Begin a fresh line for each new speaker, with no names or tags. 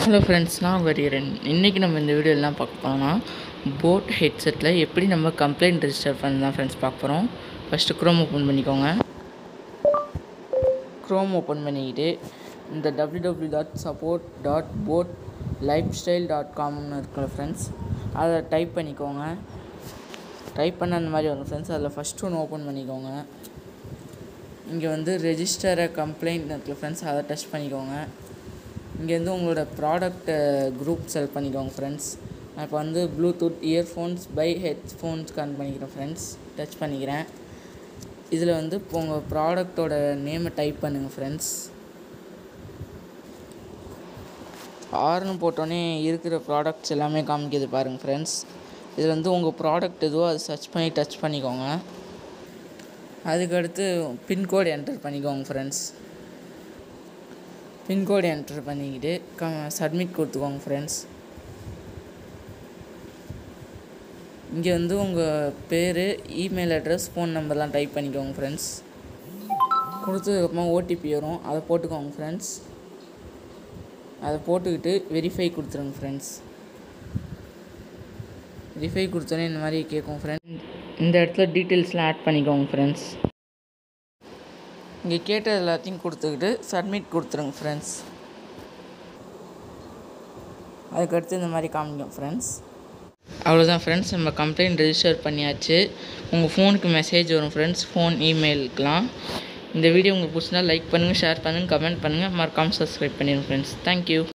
Hello friends, நான் வரீரன். இன்றைக்கி நம்ம இந்த வீடியோ எல்லாம் பார்க்க போனோம்னா போட் ஹெட்செட்டில் எப்படி நம்ம கம்ப்ளைண்ட் ரெஜிஸ்டர் பண்ணி தான் ஃப்ரெண்ட்ஸ் பார்க்க போகிறோம். ஃபஸ்ட்டு க்ரோம் ஓப்பன் பண்ணிக்கோங்க. க்ரோம் ஓப்பன் பண்ணிக்கிட்டு இந்த www.support.botlifestyle.comனு இருக்குல்ல ஃப்ரெண்ட்ஸ், அதை டைப் பண்ணிக்கோங்க. டைப் பண்ண அந்த மாதிரி வரும் ஃப்ரெண்ட்ஸ். அதில் ஃபஸ்ட்டு ஒன்று ஓப்பன் பண்ணிக்கோங்க. இங்கே வந்து ரெஜிஸ்டர் கம்ப்ளைண்ட் இருக்குல்ல ஃப்ரெண்ட்ஸ், அதை டச் பண்ணிக்கோங்க. இங்கேருந்து உங்களோட ப்ராடக்ட் குரூப் செலக்ட் பண்ணிக்கோங்க ஃப்ரெண்ட்ஸ். நான் இப்போ வந்து Bluetooth earphones by headphones connect பண்ணிக்கிறேன் ஃப்ரெண்ட்ஸ். டச் பண்ணிக்கிறேன். இதில் வந்து இப்போ உங்கள் ப்ராடக்டோட நேமை டைப் பண்ணுங்கள் ஃப்ரெண்ட்ஸ். ஆர்னு போட்டோன்னே இருக்கிற ப்ராடக்ட்ஸ் எல்லாமே காமிக்கிது பாருங்கள் ஃப்ரெண்ட்ஸ். இதில் வந்து உங்கள் ப்ராடக்ட் எதுவோ அதை சர்ச் பண்ணி டச் பண்ணிக்கோங்க. அதுக்கடுத்து பின்கோடு என்டர் பண்ணிக்கோங்க ஃப்ரெண்ட்ஸ். பின்கோடு என்டர் பண்ணிக்கிட்டு சப்மிட் கொடுத்துக்கோங்க ஃப்ரெண்ட்ஸ். இங்கே வந்து உங்கள் பேர், இமெயில் அட்ரஸ், ஃபோன் நம்பர்லாம் டைப் பண்ணிக்கோங்க ஃப்ரெண்ட்ஸ். கொடுத்ததுக்கப்புறமா ஓடிபி வரும், அதை போட்டுக்கோங்க ஃப்ரெண்ட்ஸ். அதை போட்டுக்கிட்டு வெரிஃபை கொடுத்துருங்க ஃப்ரெண்ட்ஸ். வெரிஃபை கொடுத்தோன்னே இந்த மாதிரி கேட்கும் ஃப்ரெண்ட்ஸ். இந்த இடத்துல டீட்டெயில்ஸ்லாம் ஆட் பண்ணிக்கோங்க ஃப்ரெண்ட்ஸ். இங்கே கேட்டது எல்லாத்தையும் கொடுத்துக்கிட்டு சப்மிட் கொடுத்துருங்க ஃப்ரெண்ட்ஸ். அதுக்கடுத்து இந்த மாதிரி காமிக்கும் ஃப்ரெண்ட்ஸ். அவ்வளோதான் ஃப்ரெண்ட்ஸ், நம்ம கம்ப்ளைண்ட் ரெஜிஸ்டர் பண்ணியாச்சு. உங்கள் ஃபோனுக்கு மெசேஜ் வரும் ஃப்ரெண்ட்ஸ், ஃபோன் இமெயிலுக்கெலாம். இந்த வீடியோ உங்களுக்கு பிடிச்சினா லைக் பண்ணுங்கள், ஷேர் பண்ணுங்கள், கமெண்ட் பண்ணுங்கள், மறக்காமல் சப்ஸ்கிரைப் பண்ணிடுங்க ஃப்ரெண்ட்ஸ். தேங்க்யூ.